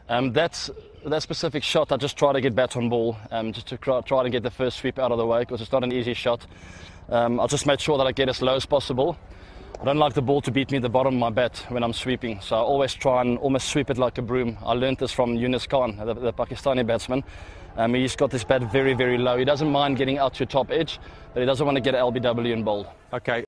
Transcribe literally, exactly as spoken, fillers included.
Um, that's, that specific shot, I just try to get bat on ball, um, just to try, try to get the first sweep out of the way, because it's not an easy shot. Um, I'll just make sure that I get as low as possible. I don't like the ball to beat me at the bottom of my bat when I'm sweeping, so I always try and almost sweep it like a broom. I learned this from Younis Khan, the, the Pakistani batsman. Um, he's got this bat very, very low. He doesn't mind getting out to top edge, but he doesn't want to get an L B W and bowl. Okay.